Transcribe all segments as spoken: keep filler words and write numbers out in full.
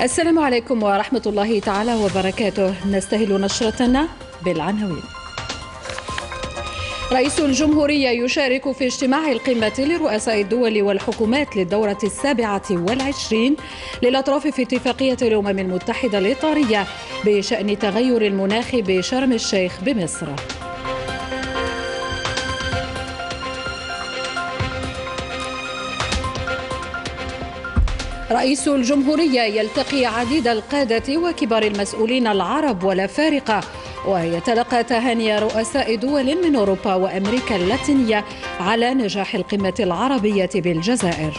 السلام عليكم ورحمة الله تعالى وبركاته. نستهل نشرتنا بالعناوين. رئيس الجمهورية يشارك في اجتماع القمة لرؤساء الدول والحكومات للدورة السابعة والعشرين للأطراف في اتفاقية الأمم المتحدة الإطارية بشأن تغير المناخ بشرم الشيخ بمصر. رئيس الجمهورية يلتقي عديد القادة وكبار المسؤولين العرب والأفارقة ويتلقى تهاني رؤساء دول من أوروبا وأمريكا اللاتينية على نجاح القمة العربية بالجزائر.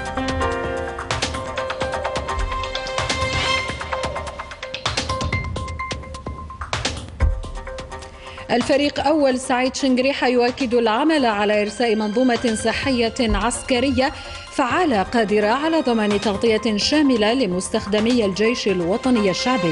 الفريق أول سعيد شنقريحة يؤكد العمل على إرساء منظومة صحية عسكرية فعالة قادرة على ضمان تغطية شاملة لمستخدمي الجيش الوطني الشعبي.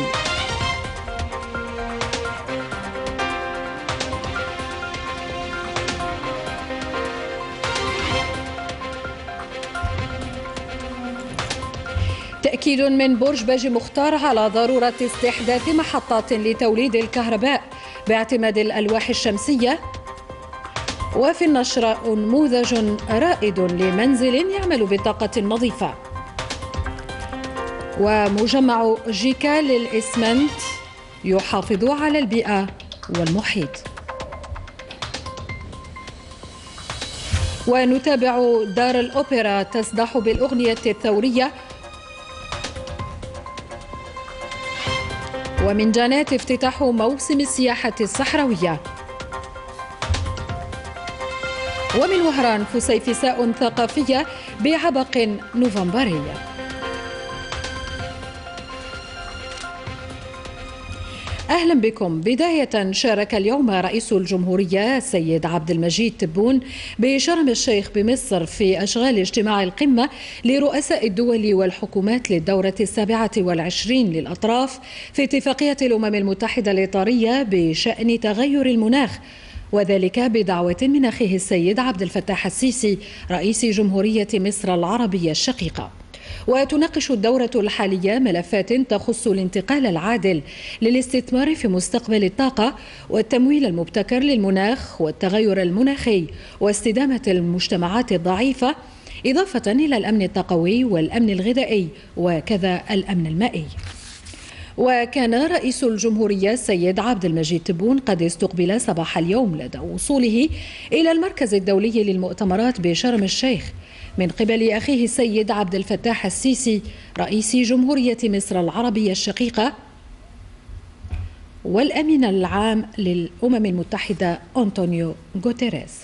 تأكيد من برج باجي مختار على ضرورة استحداث محطات لتوليد الكهرباء باعتماد الألواح الشمسية. وفي النشر نموذج رائد لمنزل يعمل بطاقة نظيفة. ومجمع جيكا للإسمنت يحافظ على البيئة والمحيط. ونتابع دار الأوبرا تسدح بالأغنية الثورية. ومن جانات افتتاح موسم السياحة الصحراوية. ومن وهران فسيفساء ثقافية بعبق نوفمبري. أهلا بكم. بداية، شارك اليوم رئيس الجمهورية السيد عبد المجيد تبون بشرم الشيخ بمصر في أشغال اجتماع القمة لرؤساء الدول والحكومات للدورة السابعة والعشرين للأطراف في اتفاقية الأمم المتحدة الإطارية بشأن تغير المناخ، وذلك بدعوة من أخيه السيد عبد الفتاح السيسي رئيس جمهورية مصر العربية الشقيقة. وتناقش الدورة الحالية ملفات تخص الانتقال العادل للاستثمار في مستقبل الطاقة والتمويل المبتكر للمناخ والتغير المناخي واستدامة المجتمعات الضعيفة، إضافة إلى الأمن الطاقوي والأمن الغذائي وكذا الأمن المائي. وكان رئيس الجمهورية السيد عبد المجيد تبون قد استقبل صباح اليوم لدى وصوله إلى المركز الدولي للمؤتمرات بشرم الشيخ من قبل أخيه السيد عبد الفتاح السيسي رئيس جمهورية مصر العربية الشقيقة والأمين العام للأمم المتحدة أنطونيو غوتيريس.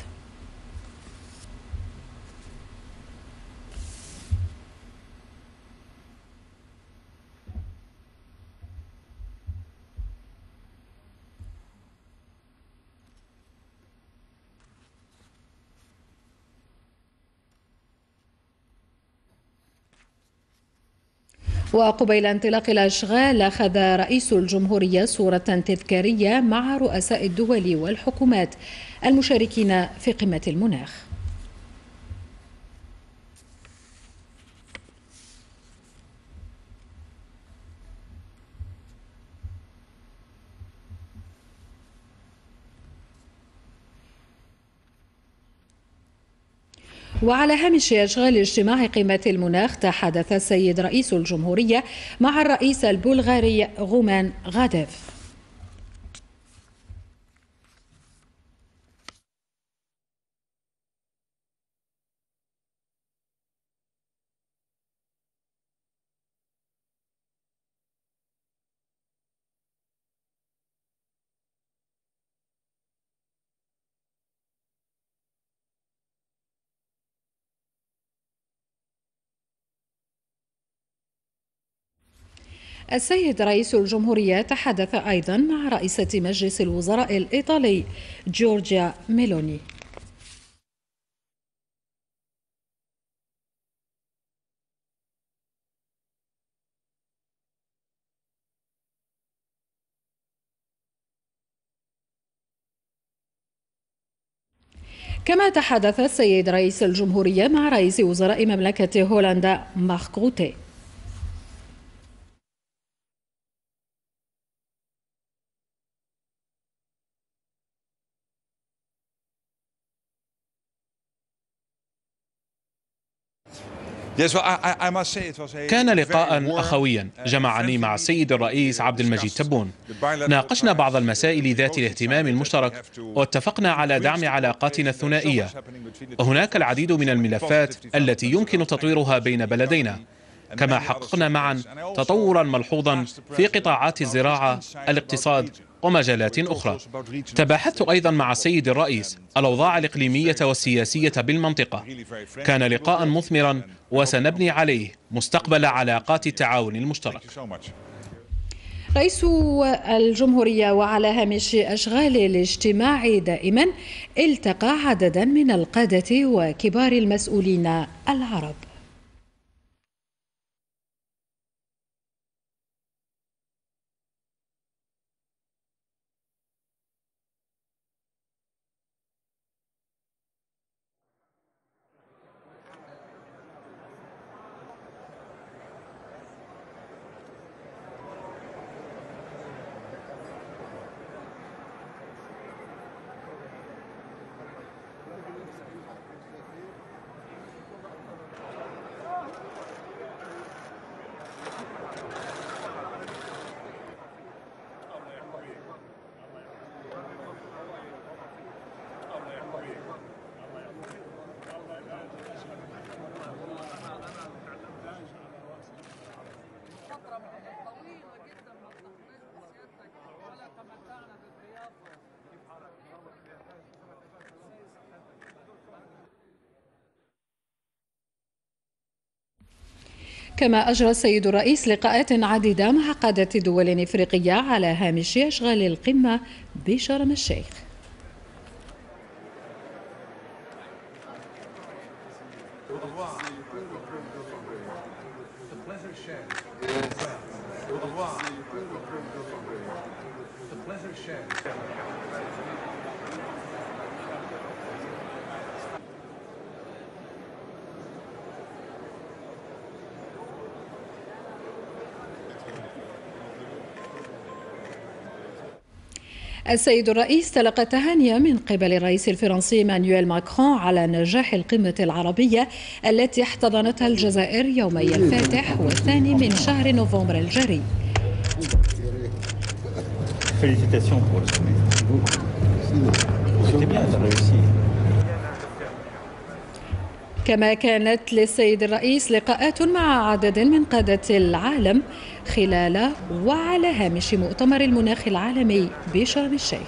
وقبيل انطلاق الأشغال أخذ رئيس الجمهورية صورة تذكارية مع رؤساء الدول والحكومات المشاركين في قمة المناخ. وعلى هامش أشغال اجتماع قمة المناخ تحدث السيد رئيس الجمهورية مع الرئيس البلغاري غومان غاديف. السيد رئيس الجمهورية تحدث أيضا مع رئيسة مجلس الوزراء الإيطالي جورجيا ميلوني. كما تحدث السيد رئيس الجمهورية مع رئيس وزراء مملكة هولندا مارك روتي. كان لقاء أخويا جمعني مع السيد الرئيس عبد المجيد تبون. ناقشنا بعض المسائل ذات الاهتمام المشترك واتفقنا على دعم علاقاتنا الثنائية. هناك العديد من الملفات التي يمكن تطويرها بين بلدينا، كما حققنا معا تطورا ملحوظا في قطاعات الزراعة، الاقتصاد ومجالات أخرى. تباحثت أيضا مع السيد الرئيس الأوضاع الإقليمية والسياسية بالمنطقة. كان لقاء مثمرا وسنبني عليه مستقبل علاقات التعاون المشترك. رئيس الجمهورية وعلى هامش أشغال الاجتماع دائما التقى عددا من القادة وكبار المسؤولين العرب. كما أجرى السيد الرئيس لقاءات عديدة مع قادة دول إفريقية على هامش أشغال القمة بشرم الشيخ. السيد الرئيس تلقى تهاني من قبل الرئيس الفرنسي مانويل ماكرون على نجاح القمة العربية التي احتضنتها الجزائر يومي الفاتح والثاني من شهر نوفمبر الجاري. كما كانت للسيد الرئيس لقاءات مع عدد من قادة العالم خلال وعلى هامش مؤتمر المناخ العالمي بشرم الشيخ.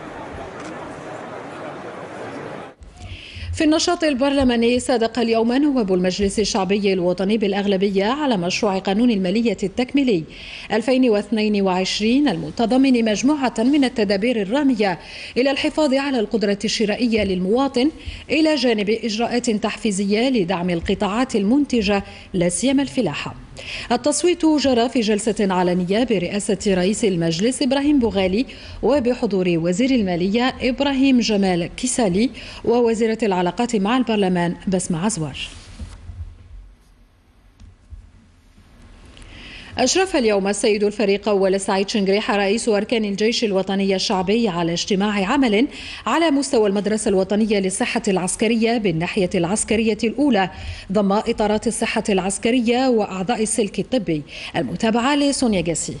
في النشاط البرلماني صادق اليوم نواب المجلس الشعبي الوطني بالأغلبية على مشروع قانون المالية التكميلي ألفين واثنين وعشرين المتضمن مجموعة من التدابير الرامية إلى الحفاظ على القدرة الشرائية للمواطن إلى جانب إجراءات تحفيزية لدعم القطاعات المنتجة لا سيما الفلاحة. التصويت جرى في جلسة علنية برئاسة رئيس المجلس إبراهيم بوغالي وبحضور وزير المالية إبراهيم جمال كيسالي ووزيرة العلاقات مع البرلمان بسمة عزوار. أشرف اليوم السيد الفريق أول سعيد شنقريحة رئيس أركان الجيش الوطني الشعبي على اجتماع عمل على مستوى المدرسة الوطنية للصحة العسكرية بالناحية العسكرية الأولى ضم إطارات الصحة العسكرية وأعضاء السلك الطبي. المتابعة لسونيا جاسي.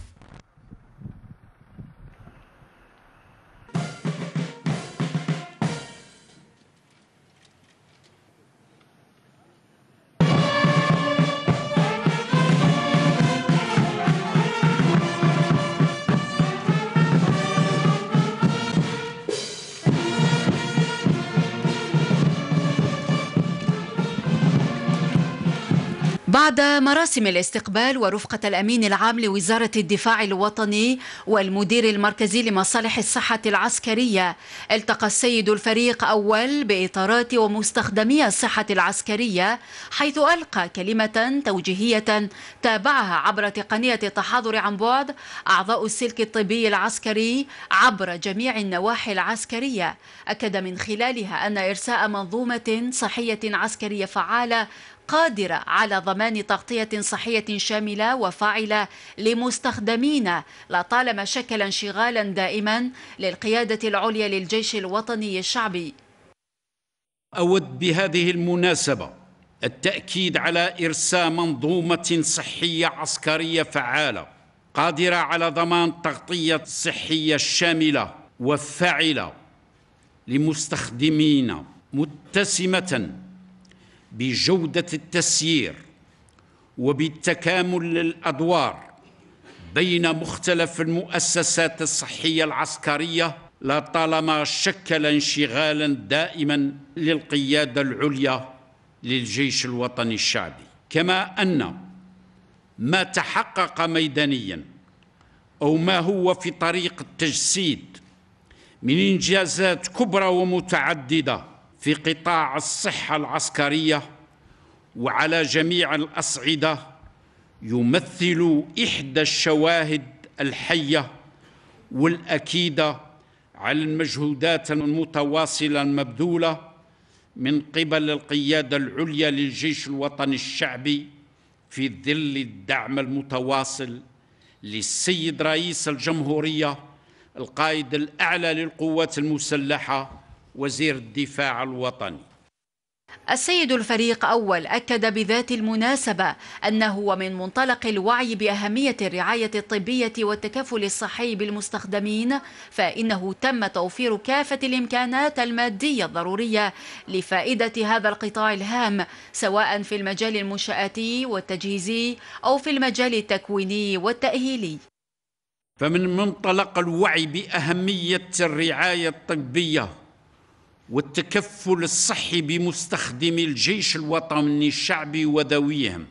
بعد مراسم الاستقبال ورفقة الأمين العام لوزارة الدفاع الوطني والمدير المركزي لمصالح الصحة العسكرية، التقى السيد الفريق أول بإطارات ومستخدمي الصحة العسكرية، حيث ألقى كلمة توجيهية تابعها عبر تقنية التحاضر عن بعد أعضاء السلك الطبي العسكري عبر جميع النواحي العسكرية. أكد من خلالها أن إرساء منظومة صحية عسكرية فعالة قادرة على ضمان تغطية صحية شاملة وفاعلة لمستخدمين لطالما شكل انشغالا دائما للقيادة العليا للجيش الوطني الشعبي. أود بهذه المناسبة التأكيد على إرساء منظومة صحية عسكرية فعالة قادرة على ضمان تغطية صحية شاملة وفاعلة لمستخدمين، متسمة بجودة التسيير وبالتكامل للأدوار بين مختلف المؤسسات الصحية العسكرية، لطالما شكل انشغالا دائما للقيادة العليا للجيش الوطني الشعبي. كما أن ما تحقق ميدانيا أو ما هو في طريق التجسيد من إنجازات كبرى ومتعددة في قطاع الصحة العسكرية وعلى جميع الأصعدة يمثل إحدى الشواهد الحية والأكيدة على المجهودات المتواصلة المبذولة من قبل القيادة العليا للجيش الوطني الشعبي في ظل الدعم المتواصل للسيد رئيس الجمهورية القائد الأعلى للقوات المسلحة وزير الدفاع الوطني. السيد الفريق أول أكد بذات المناسبة أنه ومن منطلق الوعي بأهمية الرعاية الطبية والتكفل الصحي بالمستخدمين، فإنه تم توفير كافة الإمكانات المادية الضرورية لفائدة هذا القطاع الهام، سواء في المجال المنشآتي والتجهيزي أو في المجال التكويني والتأهيلي. فمن منطلق الوعي بأهمية الرعاية الطبية والتكفل الصحي بمستخدمي الجيش الوطني الشعبي وذويهم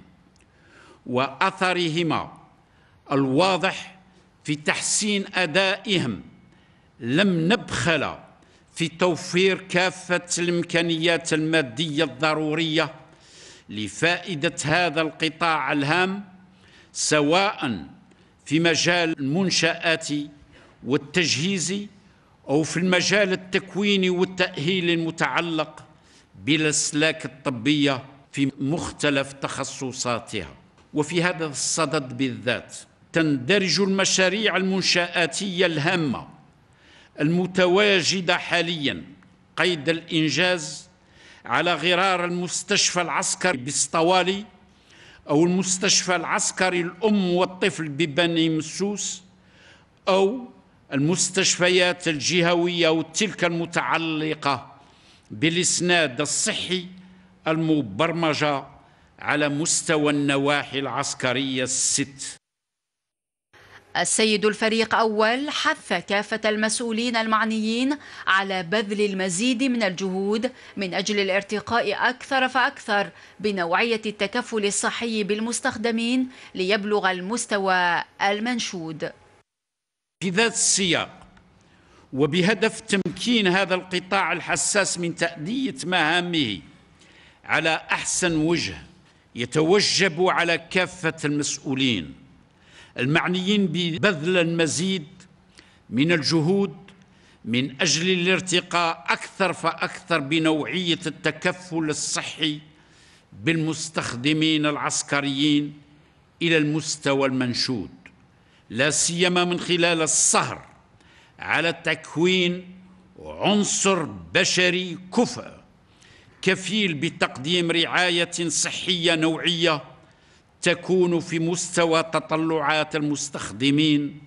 وأثرهما الواضح في تحسين أدائهم، لم نبخل في توفير كافة الإمكانيات المادية الضرورية لفائدة هذا القطاع الهام، سواء في مجال المنشآت والتجهيز أو في المجال التكويني والتأهيل المتعلق بالأسلاك الطبية في مختلف تخصصاتها. وفي هذا الصدد بالذات تندرج المشاريع المنشآتية الهامة المتواجدة حالياً قيد الإنجاز على غرار المستشفى العسكري بسطوالي أو المستشفى العسكري الأم والطفل ببني مسوس أو المستشفيات الجهوية وتلك المتعلقة بالإسناد الصحي المبرمجة على مستوى النواحي العسكرية الست. السيد الفريق أول حث كافة المسؤولين المعنيين على بذل المزيد من الجهود من أجل الارتقاء أكثر فأكثر بنوعية التكفل الصحي بالمستخدمين ليبلغ المستوى المنشود. في ذات السياق وبهدف تمكين هذا القطاع الحساس من تأدية مهامه على أحسن وجه، يتوجب على كافة المسؤولين المعنيين ببذل المزيد من الجهود من أجل الارتقاء أكثر فأكثر بنوعية التكفل الصحي بالمستخدمين العسكريين إلى المستوى المنشود، لا سيما من خلال السهر على تكوين عنصر بشري كفء كفيل بتقديم رعاية صحية نوعية تكون في مستوى تطلعات المستخدمين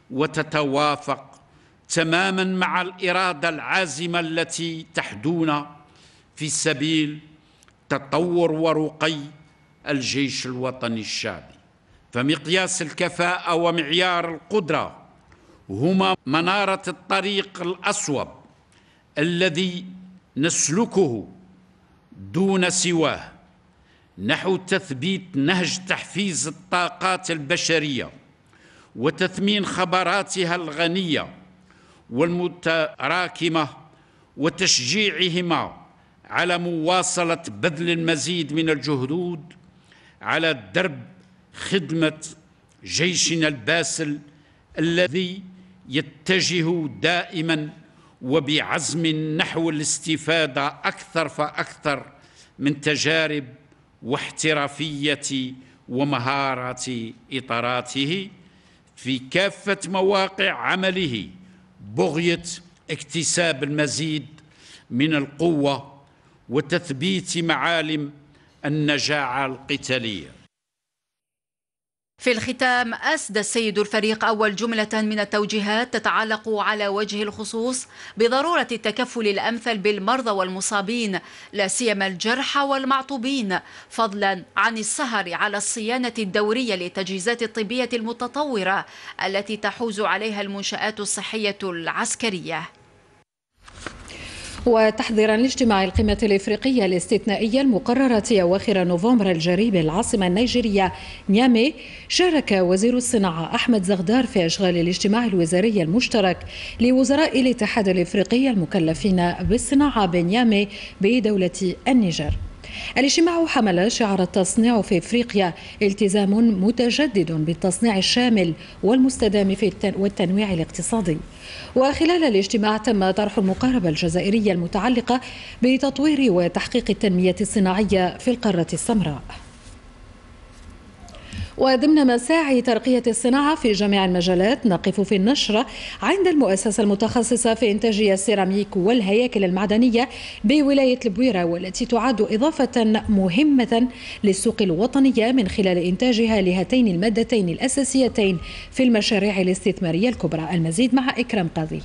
وتتوافق تماما مع الإرادة العازمة التي تحدونا في سبيل تطور ورقي الجيش الوطني الشعبي. فمقياس الكفاءة ومعيار القدرة هما منارة الطريق الأصوب الذي نسلكه دون سواه نحو تثبيت نهج تحفيز الطاقات البشرية وتثمين خبراتها الغنية والمتراكمة وتشجيعهما على مواصلة بذل المزيد من الجهود على درب خدمة جيشنا الباسل الذي يتجه دائما وبعزم نحو الاستفادة أكثر فأكثر من تجارب واحترافية ومهارات إطاراته في كافة مواقع عمله، بغية اكتساب المزيد من القوة وتثبيت معالم النجاعة القتالية. في الختام أسدى السيد الفريق أول جملة من التوجيهات تتعلق على وجه الخصوص بضرورة التكفل الأمثل بالمرضى والمصابين، لا سيما الجرحى والمعطوبين، فضلا عن السهر على الصيانة الدورية للتجهيزات الطبية المتطورة التي تحوز عليها المنشآت الصحية العسكرية. وتحضيرا لاجتماع القمة الإفريقية الاستثنائية المقررة أواخر نوفمبر الجاري بالعاصمة النيجيرية نيامي، شارك وزير الصناعة أحمد زغدار في إشغال الاجتماع الوزاري المشترك لوزراء الاتحاد الإفريقي المكلفين بالصناعة بنيامي بدولة النيجر. الاجتماع حمل شعار التصنيع في إفريقيا التزام متجدد بالتصنيع الشامل والمستدام في والتنويع الاقتصادي. وخلال الاجتماع تم طرح المقاربة الجزائرية المتعلقة بتطوير وتحقيق التنمية الصناعية في القارة السمراء. وضمن مساعي ترقية الصناعة في جميع المجالات نقف في النشرة عند المؤسسة المتخصصة في إنتاج السيراميك والهياكل المعدنية بولاية البويرة، والتي تعد إضافة مهمة للسوق الوطنية من خلال إنتاجها لهاتين المادتين الأساسيتين في المشاريع الاستثمارية الكبرى. المزيد مع إكرام قاضي.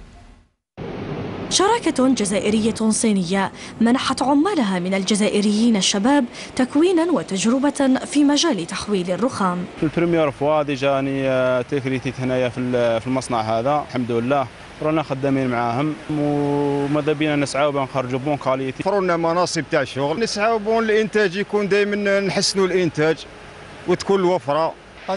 شراكة جزائرية صينية منحت عمالها من الجزائريين الشباب تكوينا وتجربة في مجال تحويل الرخام. في البريمير فوا ديجا اني تكريتيت هنايا في المصنع هذا، الحمد لله رانا خدامين معاهم وماذا بينا نسعاو بان نخرجوا بون كاليتي. فرنا مناصب تاع الشغل، نسعاو بون الانتاج يكون دائما نحسنوا الانتاج وتكون الوفره.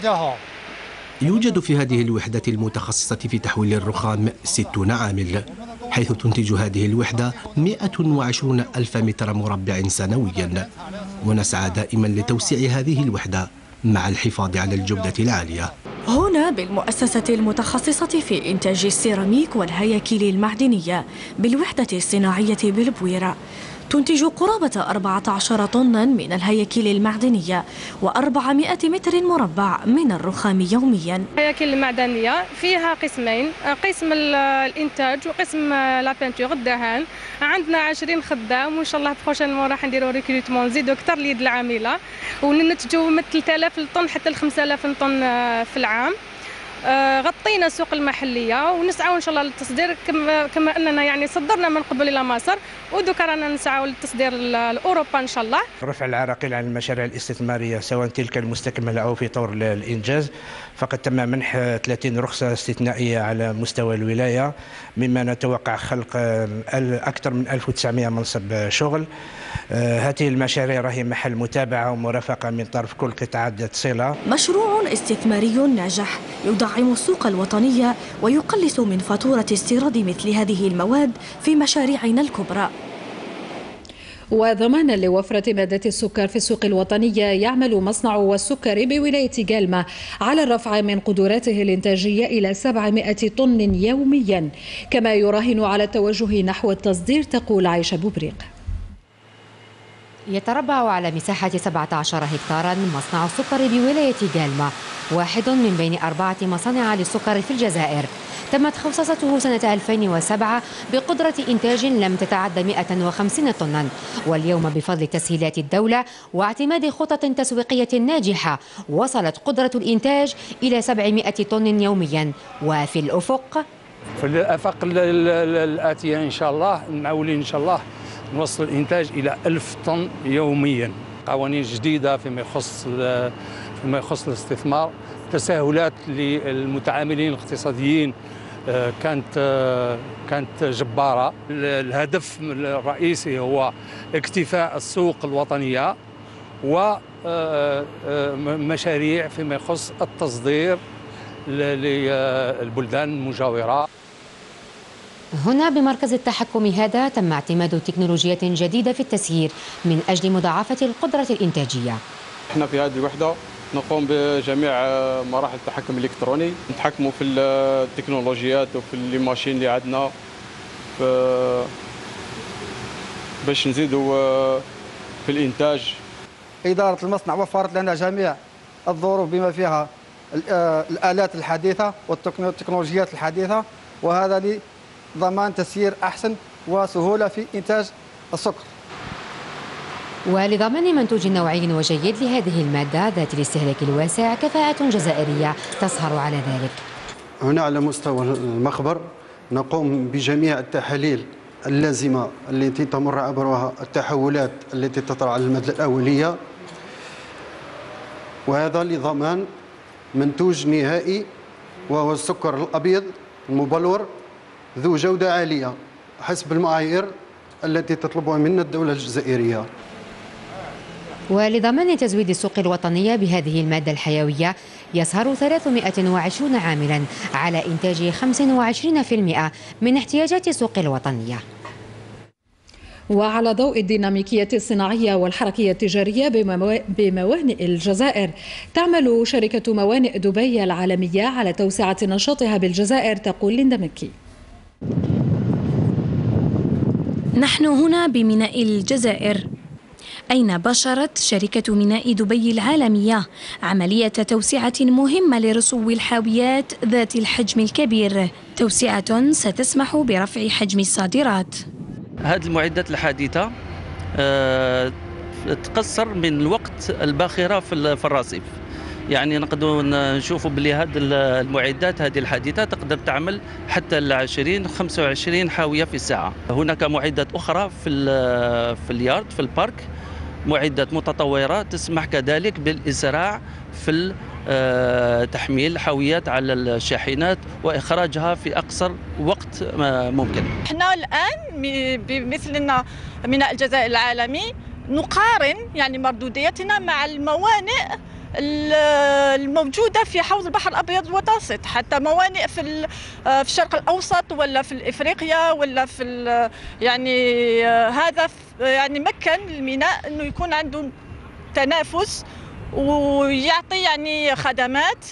يوجد في هذه الوحدة المتخصصة في تحويل الرخام ستون عامل، حيث تنتج هذه الوحدة مئة وعشرين ألف متر مربع سنويا، ونسعى دائما لتوسيع هذه الوحدة مع الحفاظ على الجودة العالية. هنا بالمؤسسة المتخصصة في إنتاج السيراميك والهياكل المعدنية بالوحدة الصناعية بالبويرة، تنتج قرابة أربعة عشر طنا من الهياكل المعدنية وأربعمائة متر مربع من الرخام يوميا. الهياكل المعدنية فيها قسمين، قسم الإنتاج وقسم لا بينتور الدهان. عندنا عشرين خدام وإن شاء الله بروشينمون راح نديروا ريكروتمون نزيدوا أكثر اليد العاملة وننتجوا من ثلاثة آلاف طن حتى ل خمسة آلاف طن في العام. غطينا السوق المحليه ونسعى ان شاء الله للتصدير كما كما اننا يعني صدرنا من قبل الى مصر ودوكا رانا نسعى للتصدير لاوروبا ان شاء الله. رفع العراقيل عن المشاريع الاستثماريه سواء تلك المستكمله او في طور الانجاز، فقد تم منح ثلاثين رخصه استثنائيه على مستوى الولايه، مما نتوقع خلق اكثر من ألف وتسعمائة منصب شغل. هذه المشاريع راهي محل متابعه ومرافقه من طرف كل قطاعات صله. مشروع استثماري ناجح يدعم السوق الوطنية ويقلص من فاتورة استيراد مثل هذه المواد في مشاريعنا الكبرى. وضمانا لوفرة مادة السكر في السوق الوطنية، يعمل مصنع السكر بولاية جالمة على الرفع من قدراته الإنتاجية إلى سبعمائة طن يوميا، كما يراهن على التوجه نحو التصدير، تقول عائشة بوبريق. يتربع على مساحة سبعة عشر هكتارا مصنع السكر بولاية جالمة، واحد من بين أربعة مصانع للسكر في الجزائر. تمت خصصته سنة ألفين وسبعة بقدرة إنتاج لم تتعدى مئة وخمسين طنا، واليوم بفضل تسهيلات الدولة واعتماد خطط تسويقية ناجحة وصلت قدرة الإنتاج إلى سبعمائة طن يوميا. وفي الأفق في الآفاق الآتية إن شاء الله المعولين إن شاء الله نوصل الإنتاج إلى ألف طن يوميا. قوانين جديدة فيما يخص فيما يخص الاستثمار، تسهلات للمتعاملين الاقتصاديين كانت كانت جبارة. الهدف الرئيسي هو اكتفاء السوق الوطنية ومشاريع فيما يخص التصدير للبلدان المجاورة. هنا بمركز التحكم هذا تم اعتماد تكنولوجيات جديدة في التسيير من أجل مضاعفة القدرة الإنتاجية. احنا في هذه الوحدة نقوم بجميع مراحل التحكم الإلكتروني، نتحكموا في التكنولوجيات وفي الماشين اللي عندنا باش نزيدوا في الإنتاج. إدارة المصنع وفرت لنا جميع الظروف بما فيها الآلات الحديثة والتكنولوجيات الحديثة، وهذا لضمان تسيير أحسن وسهولة في إنتاج السكر. ولضمان منتوج نوعي وجيد لهذه المادة ذات الاستهلاك الواسع كفاءة جزائرية تسهر على ذلك. هنا على مستوى المخبر نقوم بجميع التحاليل اللازمة التي تمر عبرها التحولات التي تطرأ على المادة الأولية، وهذا لضمان منتوج نهائي وهو السكر الأبيض المبلور ذو جودة عالية حسب المعايير التي تطلبها منا الدولة الجزائرية. ولضمان تزويد السوق الوطنية بهذه المادة الحيوية يسهر ثلاثمائة وعشرين عاملا على إنتاج خمسة وعشرين بالمئة من احتياجات السوق الوطنية. وعلى ضوء الديناميكية الصناعية والحركية التجارية بموانئ الجزائر، تعمل شركة موانئ دبي العالمية على توسعة نشاطها بالجزائر، تقول ليندا مكي. نحن هنا بميناء الجزائر، أين بشرت شركة ميناء دبي العالمية عملية توسعة مهمة لرسو الحاويات ذات الحجم الكبير، توسعة ستسمح برفع حجم الصادرات. هذه المعدات الحديثة أه تقصر من الوقت الباخرة في الرصيف، يعني نقدروا نشوفوا بلي هذه المعدات هذه الحديثة تقدر تعمل حتى ل عشرين خمسة وعشرين حاوية في الساعة. هناك معدات أخرى في في اليارد في البارك، معدات متطورة تسمح كذلك بالإسراع في تحميل حاويات على الشاحنات وإخراجها في أقصر وقت ممكن. احنا الآن بمثلنا ميناء الجزائر العالمي نقارن يعني مردوديتنا مع الموانئ الموجودة في حوض البحر الأبيض المتوسط، حتى موانئ في في الشرق الأوسط ولا في إفريقيا ولا في يعني هذا يعني مكن الميناء إنه يكون عنده تنافس ويعطي يعني خدمات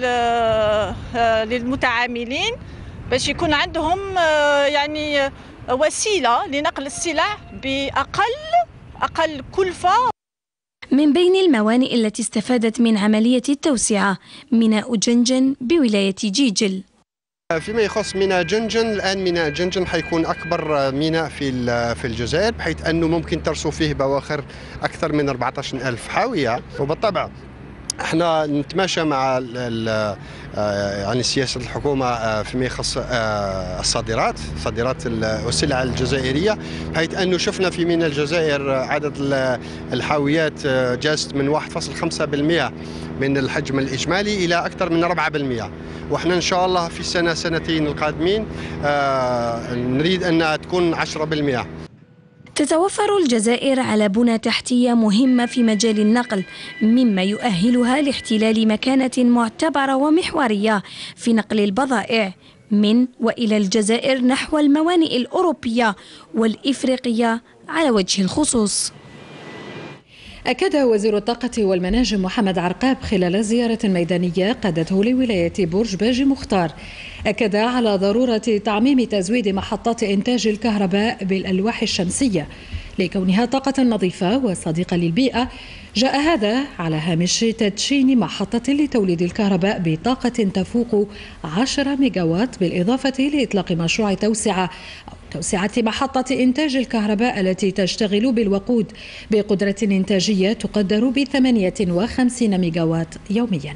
للمتعاملين باش يكون عندهم يعني وسيلة لنقل السلع بأقل أقل كلفة. من بين الموانئ التي استفادت من عملية التوسعة ميناء جنجن بولاية جيجل. فيما يخص ميناء جنجن، الآن ميناء جنجن حيكون أكبر ميناء في في الجزائر، بحيث أنه ممكن ترسو فيه بواخر أكثر من أربعة عشر ألف حاوية. وبالطبع احنا نتماشى مع يعني سياسة الحكومة فيما يخص الصادرات صادرات السلع الجزائرية، بحيث أنه شفنا في ميناء الجزائر عدد الحاويات جازت من واحد فاصلة خمسة بالمئة من الحجم الإجمالي إلى أكثر من أربعة بالمئة، وإحنا إن شاء الله في السنة سنتين القادمين نريد أنها تكون عشرة بالمئة. تتوفر الجزائر على بنى تحتية مهمة في مجال النقل، مما يؤهلها لاحتلال مكانة معتبرة ومحورية في نقل البضائع من وإلى الجزائر نحو الموانئ الأوروبية والإفريقية على وجه الخصوص. أكد وزير الطاقة والمناجم محمد عرقاب خلال زيارة ميدانية قادته لولاية برج باجي مختار، أكد على ضرورة تعميم تزويد محطات إنتاج الكهرباء بالألواح الشمسية لكونها طاقة نظيفة وصديقة للبيئة. جاء هذا على هامش تدشين محطة لتوليد الكهرباء بطاقة تفوق عشرة ميجاوات، بالإضافة لإطلاق مشروع توسعة أو توسعة محطة إنتاج الكهرباء التي تشتغل بالوقود بقدرة إنتاجية تقدر بثمانية وخمسين ميجاوات يوميا.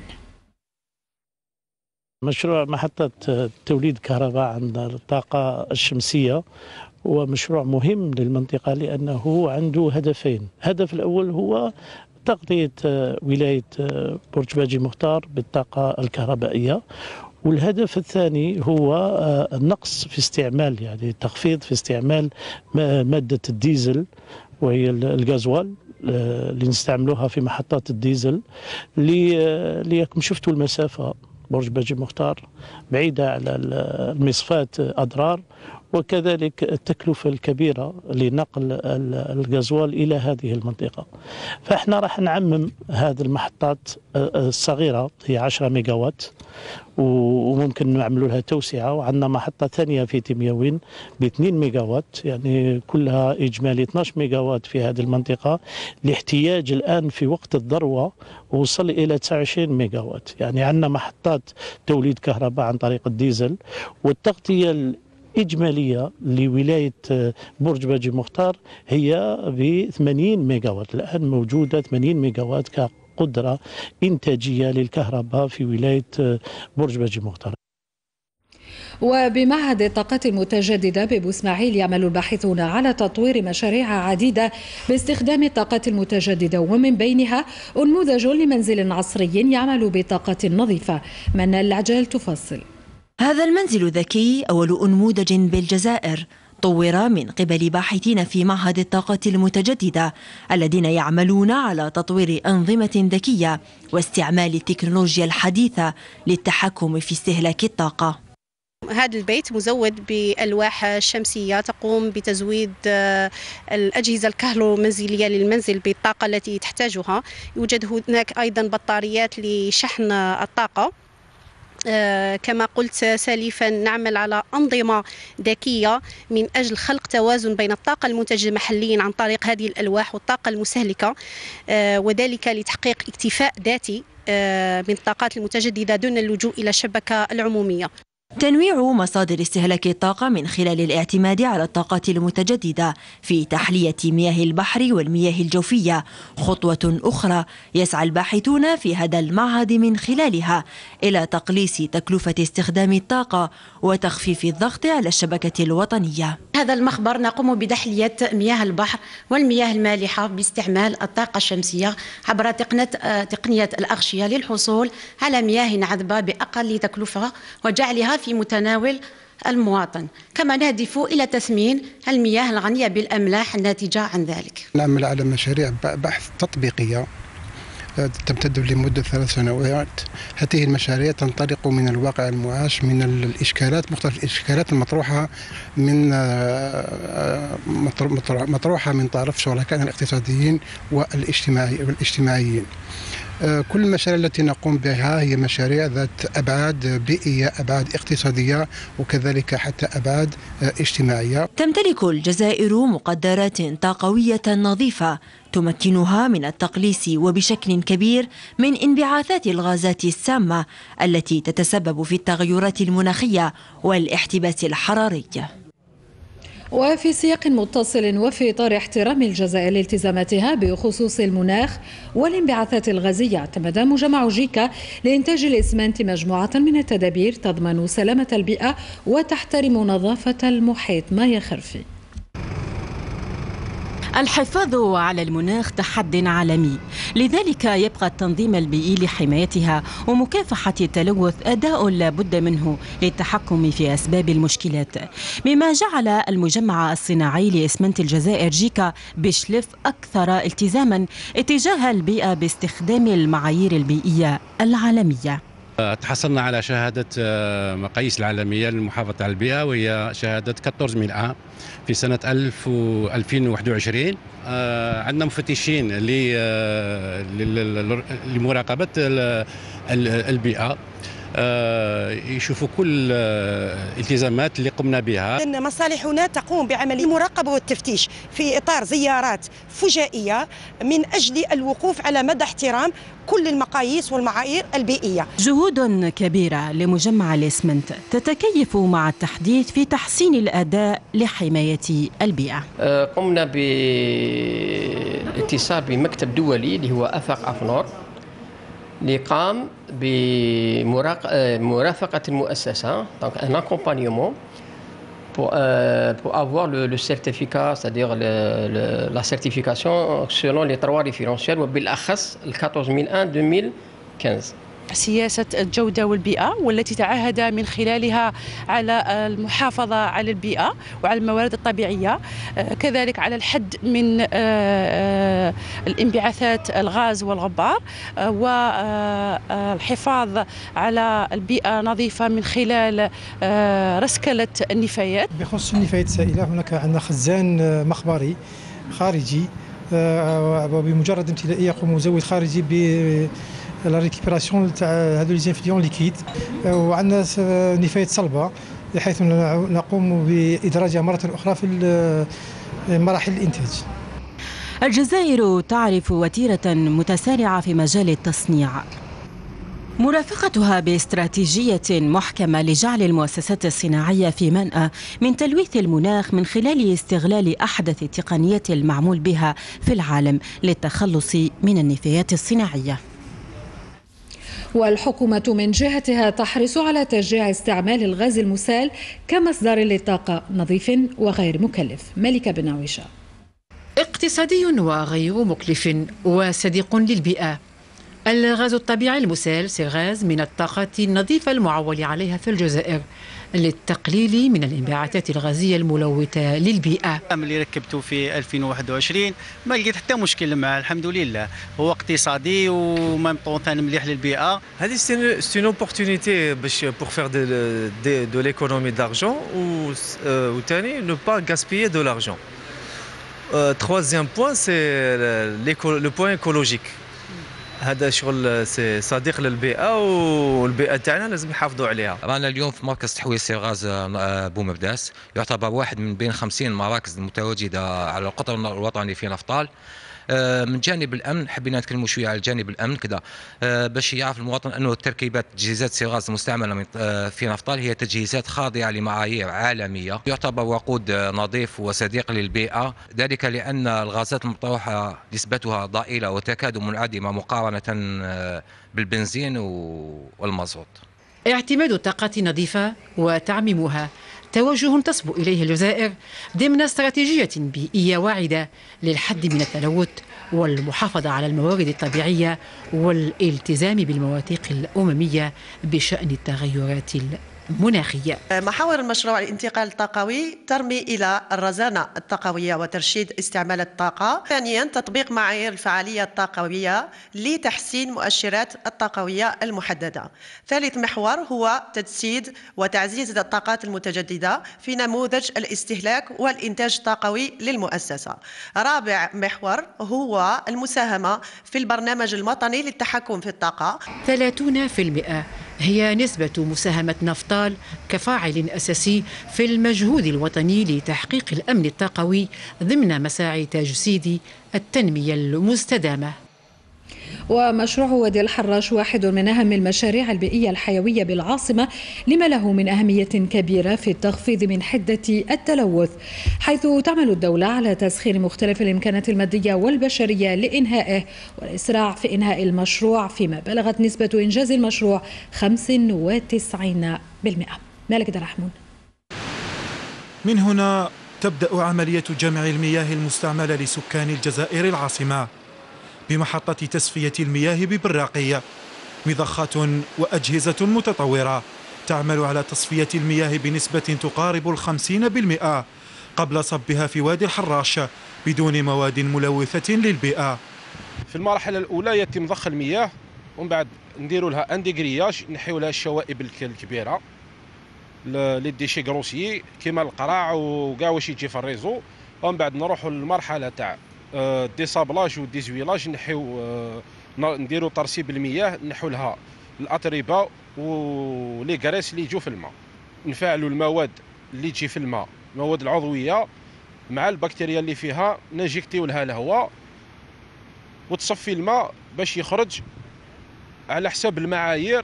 مشروع محطة توليد كهرباء عن الطاقة الشمسية هو مشروع مهم للمنطقة، لأنه عنده هدفين. الهدف الأول هو تغطية ولاية برج باجي مختار بالطاقة الكهربائية، والهدف الثاني هو النقص في استعمال يعني تخفيض في استعمال مادة الديزل وهي الغازوال اللي نستعملوها في محطات الديزل. ليكم شفتوا المسافة برج باجي مختار بعيدة على المصفاة أضرار، وكذلك التكلفة الكبيرة لنقل الغازوال إلى هذه المنطقة. فإحنا راح نعمم هذه المحطات الصغيرة هي عشرة ميجاوات، وممكن نعملوا لها توسعة، وعندنا محطة ثانية في تيمياوين ب اثنين ميجاوات، يعني كلها إجمالي اثناشر ميجاوات في هذه المنطقة. الاحتياج الآن في وقت الذروة وصل إلى تسعة وعشرين ميجاوات، يعني عندنا محطات توليد كهرباء عن طريق الديزل، والتغطية الإجمالية لولاية برج باجي مختار هي ب ثمانين ميجاوات. الآن موجودة ثمانين ميجاوات كقدرة إنتاجية للكهرباء في ولاية برج باجي مختار. وبمعهد الطاقة المتجددة ببوسماعيل يعمل الباحثون على تطوير مشاريع عديدة باستخدام الطاقة المتجددة، ومن بينها نموذج لمنزل عصري يعمل بطاقة نظيفة. منال العجال تفصل. هذا المنزل الذكي أول أنموذج بالجزائر، طور من قبل باحثين في معهد الطاقة المتجددة الذين يعملون على تطوير أنظمة ذكية واستعمال التكنولوجيا الحديثة للتحكم في استهلاك الطاقة. هذا البيت مزود بألواح شمسية تقوم بتزويد الأجهزة الكهرومنزلية للمنزل بالطاقة التي تحتاجها. يوجد هناك أيضا بطاريات لشحن الطاقة. كما قلت سالفا، نعمل على أنظمة ذكية من أجل خلق توازن بين الطاقة المنتجة محليا عن طريق هذه الألواح والطاقة المستهلكة، وذلك لتحقيق اكتفاء ذاتي من الطاقات المتجددة دون اللجوء إلى الشبكة العمومية. تنويع مصادر استهلاك الطاقة من خلال الاعتماد على الطاقات المتجددة في تحلية مياه البحر والمياه الجوفية خطوة أخرى يسعى الباحثون في هذا المعهد من خلالها إلى تقليص تكلفة استخدام الطاقة وتخفيف الضغط على الشبكة الوطنية. هذا المخبر نقوم بدحلية مياه البحر والمياه المالحة باستعمال الطاقة الشمسية عبر تقنية الأغشية للحصول على مياه عذبة بأقل تكلفة وجعلها في متناول المواطن، كما نهدف إلى تثمين المياه الغنية بالأملاح الناتجة عن ذلك. نعمل على مشاريع بحث تطبيقية تمتد لمدة ثلاث سنوات. هذه المشاريع تنطلق من الواقع المعاش، من الإشكالات، مختلف الإشكالات المطروحة من مطروحة من طرف شركائنا الاقتصاديين والاجتماعيين. كل المشاريع التي نقوم بها هي مشاريع ذات أبعاد بيئية، أبعاد اقتصادية، وكذلك حتى أبعاد اجتماعية. تمتلك الجزائر مقدرات طاقوية نظيفة تمكنها من التقليص وبشكل كبير من انبعاثات الغازات السامة التي تتسبب في التغيرات المناخية والاحتباس الحراري. وفي سياق متصل وفي إطار احترام الجزائر لالتزاماتها بخصوص المناخ والانبعاثات الغازية، اعتمد مجمع جيكا لإنتاج الإسمنت مجموعة من التدابير تضمن سلامة البيئة وتحترم نظافة المحيط. ما يخرفي. الحفاظ على المناخ تحد عالمي، لذلك يبقى التنظيم البيئي لحمايتها ومكافحة التلوث أداء لا بد منه للتحكم في أسباب المشكلات، مما جعل المجمع الصناعي لإسمنت الجزائر جيكا بشلف أكثر التزاما اتجاه البيئة باستخدام المعايير البيئية العالمية. تحصلنا على شهادة مقاييس العالمية للمحافظة على البيئة، وهي شهادة أربعة عشر في سنة ألفين وواحد وعشرين. عندنا مفتشين لمراقبة البيئة يشوفوا كل الالتزامات اللي قمنا بها. إن مصالحنا تقوم بعملية المراقبة والتفتيش في إطار زيارات فجائية من أجل الوقوف على مدى احترام كل المقاييس والمعايير البيئية. جهود كبيرة لمجمع الإسمنت تتكيف مع التحديث في تحسين الأداء لحماية البيئة. قمنا بالاتصال بمكتب دولي اللي هو أفاق أفنور اللي قام بمرافقة المؤسسة، donc un accompagnement pour, euh, pour avoir le, le certificat, c'est-à-dire le, le, la certification selon les trois référentiels وبالأخص ال أربعة عشر ألفين وخمسة. سياسة الجودة والبيئة، والتي تعهد من خلالها على المحافظة على البيئة وعلى الموارد الطبيعية، كذلك على الحد من الانبعاثات الغاز والغبار، والحفاظ على البيئة نظيفة من خلال رسكلة النفايات. بخصوص النفايات السائلة، هناك عندنا خزان مخبري خارجي، وبمجرد امتلائه يقوم مزود خارجي ب لا ريكيبراسيون تاع هذو لي زانفليون ليكيد، وعندنا نفايات صلبه بحيث نقوم بادراجها مره اخرى في مراحل الانتاج. الجزائر تعرف وتيره متسارعه في مجال التصنيع. مرافقتها باستراتيجية محكمة لجعل المؤسسات الصناعية في منأى من تلويث المناخ من خلال استغلال أحدث التقنيات المعمول بها في العالم للتخلص من النفايات الصناعية. والحكومة من جهتها تحرص على تشجيع استعمال الغاز المسال كمصدر للطاقة نظيف وغير مكلف. ملكة بن عويشة. اقتصادي وغير مكلف وصديق للبيئة. الغاز الطبيعي المسال سي غاز من الطاقة النظيفة المعول عليها في الجزائر للتقليل من الانبعاثات الغازية الملوثة للبيئة. اللي ركبته في ألفين وواحد وعشرين ما لقيت حتى مشكل معه، الحمد لله. هو اقتصادي ومام طون ثاني مليح للبيئة. هذه سي اون اوبورتونيتي باش بور فير دو دو ليكونومي دارجون و ثاني نو با غاسبيي دو لارجون. تروازيام بوين سي لو بوين ايكولوجيك. هذا شغل صديق للبيئة والبيئة تاعنا لازم نحافظوا عليها. رانا اليوم في مركز تحويل سي غاز بومرداس، يعتبر واحد من بين خمسين مراكز المتواجدة على القطر الوطني في نفطال. من جانب الامن حبينا نتكلموا شويه على الجانب الامن كذا باش يعرف المواطن انه التركيبات تجهيزات سي غاز المستعمله في نفطال هي تجهيزات خاضعه لمعايير عالميه، يعتبر وقود نظيف وصديق للبيئه، ذلك لان الغازات المطروحه نسبتها ضئيله وتكاد منعدمه مقارنه بالبنزين والمازوت. اعتماد الطاقة النظيفة وتعميمها توجه تصبو إليه الجزائر ضمن استراتيجية بيئية واعدة للحد من التلوث والمحافظة على الموارد الطبيعية والالتزام بالمواثيق الأممية بشأن التغيرات المناخية. محاور المشروع الانتقال الطاقوي ترمي إلى الرزانة الطاقوية وترشيد استعمال الطاقة. ثانيا تطبيق معايير الفعالية الطاقوية لتحسين مؤشرات الطاقوية المحددة. ثالث محور هو تجسيد وتعزيز الطاقات المتجددة في نموذج الاستهلاك والإنتاج الطاقوي للمؤسسة. رابع محور هو المساهمة في البرنامج الوطني للتحكم في الطاقة. ثلاثين بالمئة هي نسبة مساهمة نفطال كفاعل أساسي في المجهود الوطني لتحقيق الأمن الطاقوي ضمن مساعي تجسيد التنمية المستدامة. ومشروع وادي الحراش واحد من أهم المشاريع البيئية الحيوية بالعاصمة لما له من أهمية كبيرة في التخفيض من حدة التلوث، حيث تعمل الدولة على تسخير مختلف الإمكانات المادية والبشرية لإنهائه والإسراع في إنهاء المشروع، فيما بلغت نسبة إنجاز المشروع خمسة وتسعين بالمئة. مالك درحمون. من هنا تبدأ عملية جمع المياه المستعملة لسكان الجزائر العاصمة بمحطة تصفية المياه ببراقية، مضخات وأجهزة متطورة تعمل على تصفية المياه بنسبة تقارب الخمسين بالمئة قبل صبها في وادي الحراش بدون مواد ملوثة للبيئة. في المرحلة الأولى يتم ضخ المياه ومن بعد نديروا لها انديغرياج، نحيوا لها الشوائب الكبيرة لي ديشي غروسيي كيما القرع وكاع واش يجي في الريزو، ومن بعد نروحوا للمرحلة تاع ديصابلاج وديزويلاج، نحيو نديروا ترسيب المياه، نحو لها الاتربه ولي غريس اللي يجوا في الماء، نفعلوا المواد اللي تجي في الماء المواد العضويه مع البكتيريا اللي فيها، نجيكتيو لها الهواء وتصفي الماء باش يخرج على حساب المعايير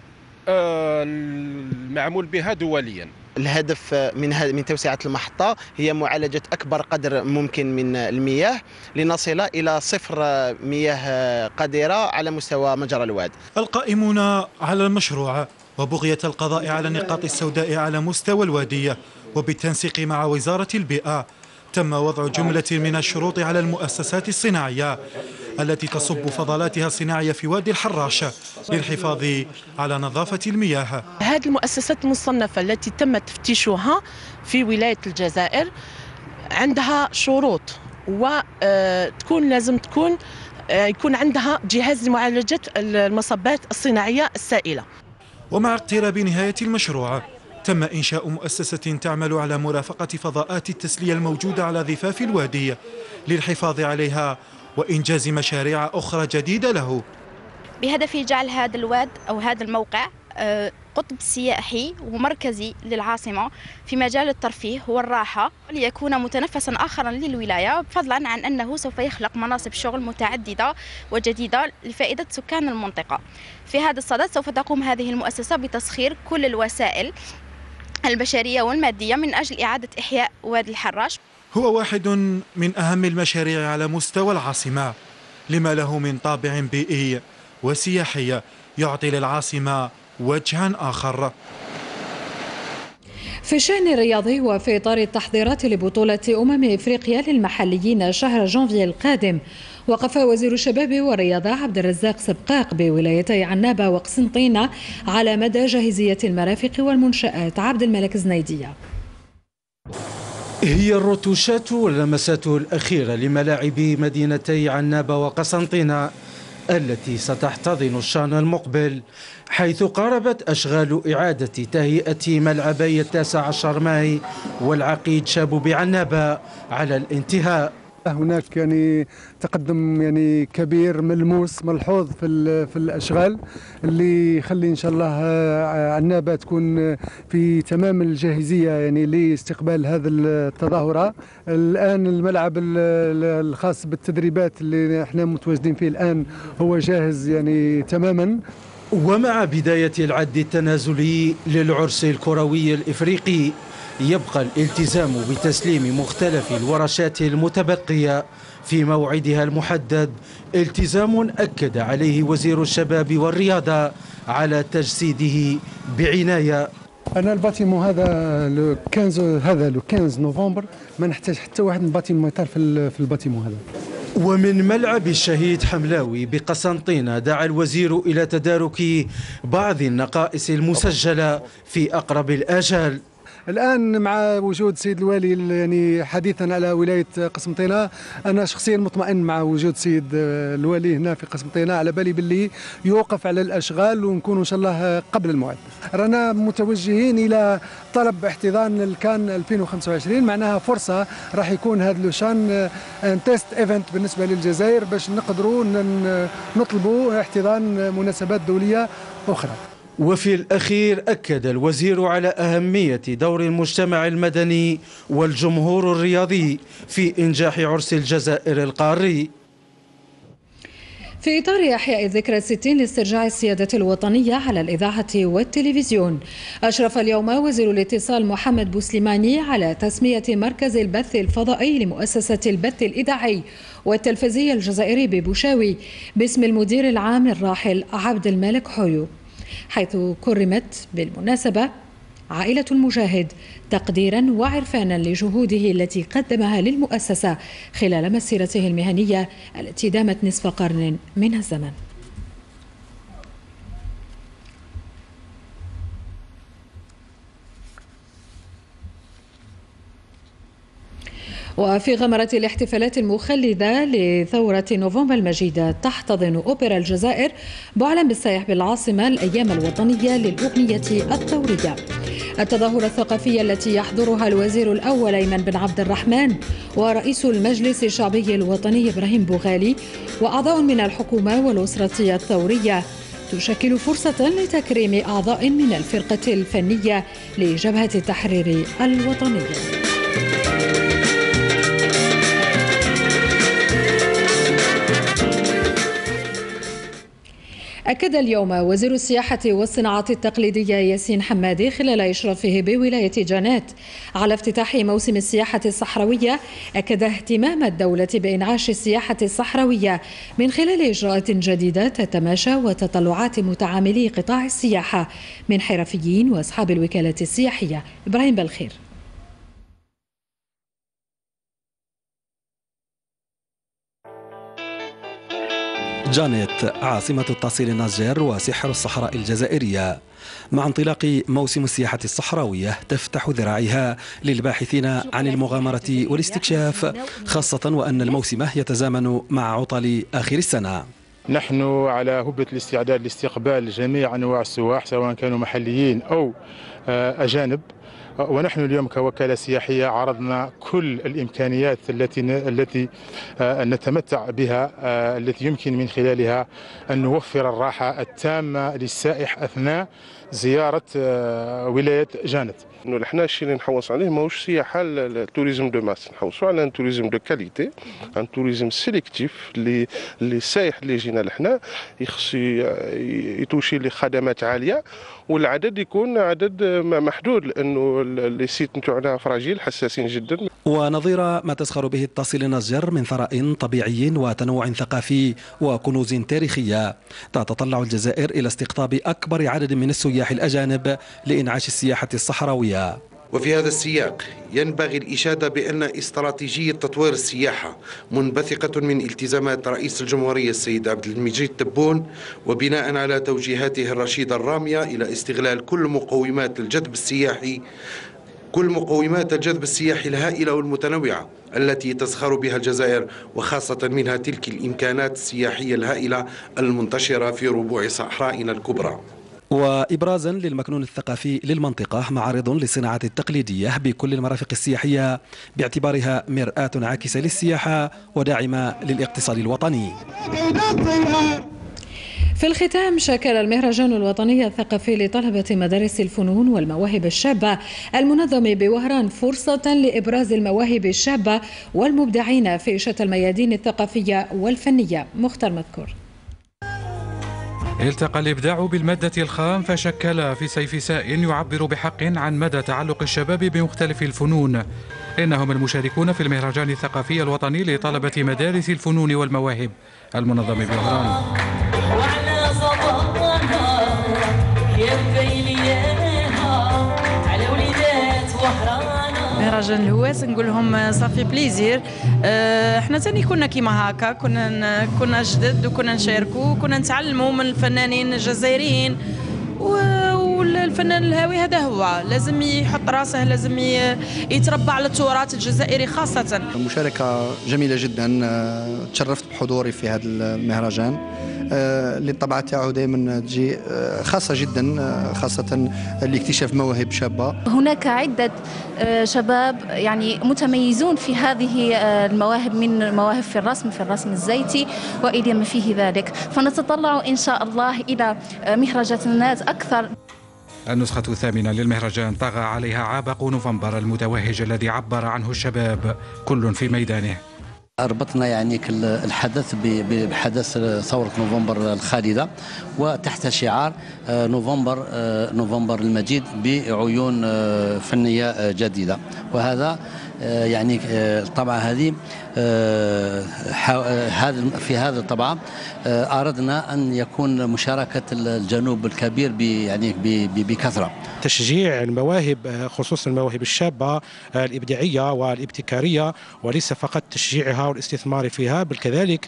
المعمول بها دوليا. الهدف من من توسعة المحطة هي معالجة أكبر قدر ممكن من المياه لنصل إلى صفر مياه قذرة على مستوى مجرى الواد. القائمون على المشروع وبغية القضاء على النقاط السوداء على مستوى الوادي وبالتنسيق مع وزارة البيئة تم وضع جملة من الشروط على المؤسسات الصناعية التي تصب فضلاتها الصناعية في وادي الحراش للحفاظ على نظافة المياه. هذه المؤسسات المصنفة التي تم تفتيشها في ولاية الجزائر عندها شروط، وتكون لازم تكون يكون عندها جهاز لمعالجة المصبات الصناعية السائلة. ومع اقتراب نهاية المشروع تم إنشاء مؤسسة تعمل على مرافقة فضاءات التسلية الموجودة على ضفاف الوادي للحفاظ عليها وإنجاز مشاريع أخرى جديدة له، بهدف جعل هذا الواد أو هذا الموقع قطب سياحي ومركزي للعاصمة في مجال الترفيه والراحة، ليكون متنفسا آخرا للولاية، فضلا عن أنه سوف يخلق مناصب شغل متعددة وجديدة لفائدة سكان المنطقة. في هذا الصدد سوف تقوم هذه المؤسسة بتسخير كل الوسائل البشرية والمادية من أجل إعادة إحياء وادي الحراش. هو واحد من أهم المشاريع على مستوى العاصمة، لما له من طابع بيئي وسياحي يعطي للعاصمة وجها آخر. في الشأن الرياضي وفي إطار التحضيرات لبطولة أمم إفريقيا للمحليين شهر جانفي القادم، وقف وزير الشباب والرياضة عبد الرزاق سبقاق بولايتي عنابة وقسنطينة على مدى جاهزية المرافق والمنشآت. عبد الملك زنيدية. هي الرتوشات واللمسات الأخيرة لملاعب مدينتي عنابة وقسنطينة التي ستحتضن الشان المقبل، حيث قاربت أشغال إعادة تهيئة ملعبي التاسع عشر ماي والعقيد شابو بعنابة على الانتهاء. هناك يعني تقدم يعني كبير ملموس ملحوظ في في الاشغال اللي يخلي ان شاء الله عنابه تكون في تمام الجاهزيه يعني لاستقبال هذا التظاهره. الان الملعب الخاص بالتدريبات اللي احنا متواجدين فيه الان هو جاهز يعني تماما. ومع بدايه العد التنازلي للعرس الكروي الافريقي، يبقى الالتزام بتسليم مختلف الورشات المتبقية في موعدها المحدد، التزام أكد عليه وزير الشباب والرياضة على تجسيده بعناية. أنا الباتيمون هذا لو خمسة هذا لو خمسة نوفمبر ما نحتاج حتى واحد من الباتيمون يطار في في الباتيمون هذا. ومن ملعب الشهيد حملاوي بقسنطينة دعا الوزير إلى تدارك بعض النقائص المسجلة في أقرب الآجال. الآن مع وجود سيد الوالي يعني حديثا على ولاية قسنطينة، أنا شخصيا مطمئن مع وجود سيد الوالي هنا في قسنطينة، على بالي باللي يوقف على الأشغال ونكون إن شاء الله قبل الموعد. رانا متوجهين إلى طلب احتضان الكان ألفين وخمسة وعشرين، معناها فرصة راح يكون هذا لوشان ان تيست ايفنت بالنسبة للجزائر باش نقدروا نطلبوا احتضان مناسبات دولية أخرى. وفي الأخير أكد الوزير على أهمية دور المجتمع المدني والجمهور الرياضي في إنجاح عرس الجزائر القاري. في إطار إحياء الذكرى الستين لاسترجاع السيادة الوطنية على الإذاعة والتلفزيون، أشرف اليوم وزير الاتصال محمد بوسليماني على تسمية مركز البث الفضائي لمؤسسة البث الإذاعي والتلفزية الجزائري ببوشاوي باسم المدير العام الراحل عبد الملك حويو، حيث كرمت بالمناسبة عائلة المجاهد تقديرا وعرفانا لجهوده التي قدمها للمؤسسة خلال مسيرته المهنية التي دامت نصف قرن من الزمن. وفي غمرة الاحتفالات المخلدة لثورة نوفمبر المجيدة، تحتضن أوبرا الجزائر بعلم بالسائح بالعاصمة الأيام الوطنية للأغنية الثورية. التظاهرة الثقافية التي يحضرها الوزير الأول أيمن بن عبد الرحمن ورئيس المجلس الشعبي الوطني إبراهيم بوغالي وأعضاء من الحكومة والأسرة الثورية تشكل فرصة لتكريم أعضاء من الفرقة الفنية لجبهة التحرير الوطنية. أكد اليوم وزير السياحة والصناعات التقليدية ياسين حمادي خلال إشرافه بولاية جانات على افتتاح موسم السياحة الصحراوية، أكد اهتمام الدولة بإنعاش السياحة الصحراوية من خلال إجراءات جديدة تتماشى وتطلعات متعاملي قطاع السياحة من حرفيين وأصحاب الوكالات السياحية. إبراهيم بالخير. جانيت عاصمة التصيل النجار وسحر الصحراء الجزائرية. مع انطلاق موسم السياحة الصحراوية تفتح ذراعها للباحثين عن المغامرة والاستكشاف، خاصة وأن الموسم يتزامن مع عطل آخر السنة. نحن على هبة الاستعداد لاستقبال جميع أنواع السواح سواء كانوا محليين أو أجانب، ونحن اليوم كوكالة سياحية عرضنا كل الإمكانيات التي التي نتمتع بها، التي يمكن من خلالها أن نوفر الراحة التامة للسائح أثناء زياره ولايه جانت. انه حنا الشيء اللي نحوص عليه ماهوش سياحه التوريزم دو ماس، نحوصوا على ان توريزم دو كاليتي، ان توريزم سيليكتيف اللي اللي السائح اللي يجينا لهنا يخص يتوشي لخدمات عاليه والعدد يكون عدد محدود، لانه لي سيت نتاعنا فراجيل حساسين جدا. ونظير ما تزخر به التصل نجر من ثراء طبيعي وتنوع ثقافي وكنوز تاريخيه، تتطلع الجزائر الى استقطاب اكبر عدد من السياح الاجانب لانعاش السياحه الصحراويه. وفي هذا السياق ينبغي الإشادة بأن استراتيجية تطوير السياحة منبثقة من التزامات رئيس الجمهورية السيد عبد المجيد تبون، وبناء على توجيهاته الرشيدة الرامية إلى استغلال كل مقومات الجذب السياحي كل مقومات الجذب السياحي الهائلة والمتنوعة التي تزخر بها الجزائر، وخاصة منها تلك الإمكانات السياحية الهائلة المنتشرة في ربوع صحرائنا الكبرى. وإبرازا للمكنون الثقافي للمنطقة، معارض للصناعة التقليدية بكل المرافق السياحية باعتبارها مرآة عاكسة للسياحة وداعمة للاقتصاد الوطني. في الختام، شكل المهرجان الوطني الثقافي لطلبة مدارس الفنون والمواهب الشابة المنظم بوهران فرصة لإبراز المواهب الشابة والمبدعين في شتى الميادين الثقافية والفنية. مختار مذكور. التقى الإبداع بالمادة الخام فشكل في سيفساء يعبر بحق عن مدى تعلق الشباب بمختلف الفنون. إنهم المشاركون في المهرجان الثقافي الوطني لطلبة مدارس الفنون والمواهب المنظم بوهران. مهرجان الهواس نقول لهم صافي بليزير. احنا ثاني كنا كيما هكا، كنا كنا جدد وكنا نشاركوا وكنا نتعلموا من الفنانين الجزائريين، والفنان الهاوي هذا هو لازم يحط راسه، لازم يتربى على التراث الجزائري خاصة. مشاركة جميلة جدا، تشرفت بحضوري في هذا المهرجان اللي الطبعة تاعو دائما تجي خاصة جدا، خاصة لاكتشاف مواهب شابة. هناك عدة شباب يعني متميزون في هذه المواهب، من مواهب في الرسم في الرسم الزيتي وإلى ما فيه ذلك، فنتطلع إن شاء الله إلى مهرجانات أكثر. النسخة الثامنة للمهرجان طغى عليها عابق نوفمبر المتوهج الذي عبر عنه الشباب كل في ميدانه. ربطنا يعني الحدث بحدث ثورة نوفمبر الخالدة، وتحت شعار نوفمبر نوفمبر المجيد بعيون فنية جديدة. وهذا يعني الطبعة هذه في هذا الطبعة أردنا أن يكون مشاركة الجنوب الكبير يعني بكثرة. تشجيع المواهب خصوصا المواهب الشابة الإبداعية والابتكارية، وليس فقط تشجيعها والاستثمار فيها، بل كذلك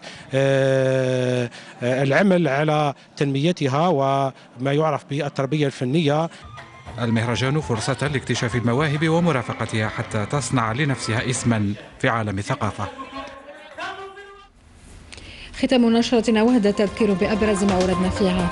العمل على تنميتها وما يعرف بالتربية الفنية. المهرجان فرصة لاكتشاف المواهب ومرافقتها حتى تصنع لنفسها اسما في عالم الثقافة. ختام نشرتنا وهذا تذكير بأبرز ما أوردنا فيها.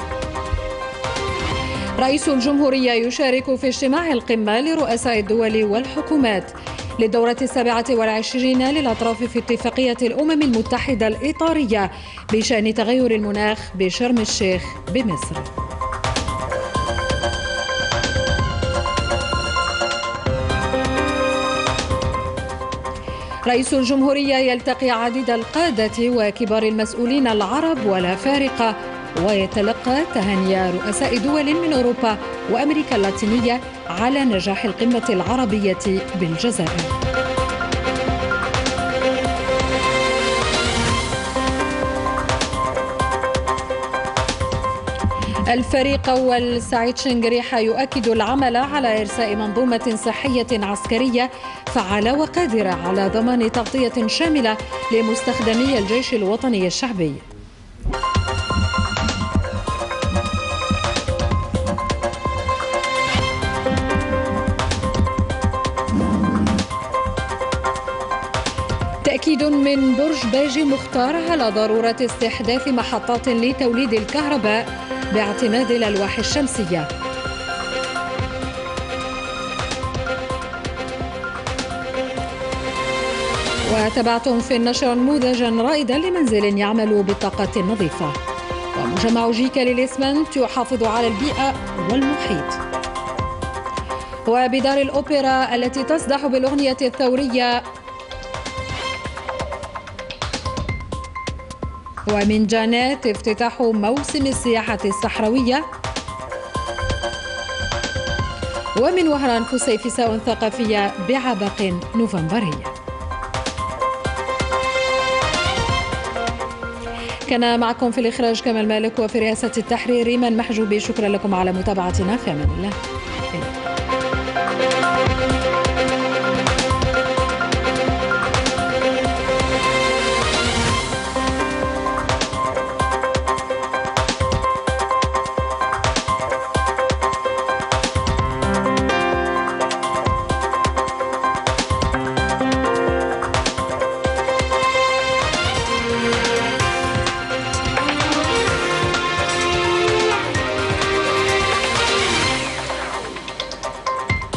رئيس الجمهورية يشارك في اجتماع القمة لرؤساء الدول والحكومات للدورة السابعة والعشرين للأطراف في اتفاقية الأمم المتحدة الإطارية بشأن تغير المناخ بشرم الشيخ بمصر. رئيس الجمهورية يلتقي عديد القادة وكبار المسؤولين العرب والأفارقة ويتلقى تهاني رؤساء دول من أوروبا وأمريكا اللاتينية على نجاح القمة العربية بالجزائر. الفريق أول سعيد شنقريحة يؤكد العمل على إرساء منظومة صحية عسكرية فعالة وقادرة على ضمان تغطية شاملة لمستخدمي الجيش الوطني الشعبي. تأكيد من برج باجي مختار على ضرورة استحداث محطات لتوليد الكهرباء باعتماد الألواح الشمسية. وتابعتم في النشر نموذجا رائدا لمنزل يعمل بالطاقة النظيفة. مجمع جيكا للإسمنت يحافظ على البيئة والمحيط. وبدار الأوبرا التي تصدح بالأغنية الثورية. ومن جانات افتتاح موسم السياحة الصحراوية. ومن وهران فسيفساء ثقافية بعبق نوفمبري. كان معكم في الإخراج كمال مالك وفي رئاسة التحرير ريمان محجوبي. شكرا لكم على متابعتنا، في أمان الله.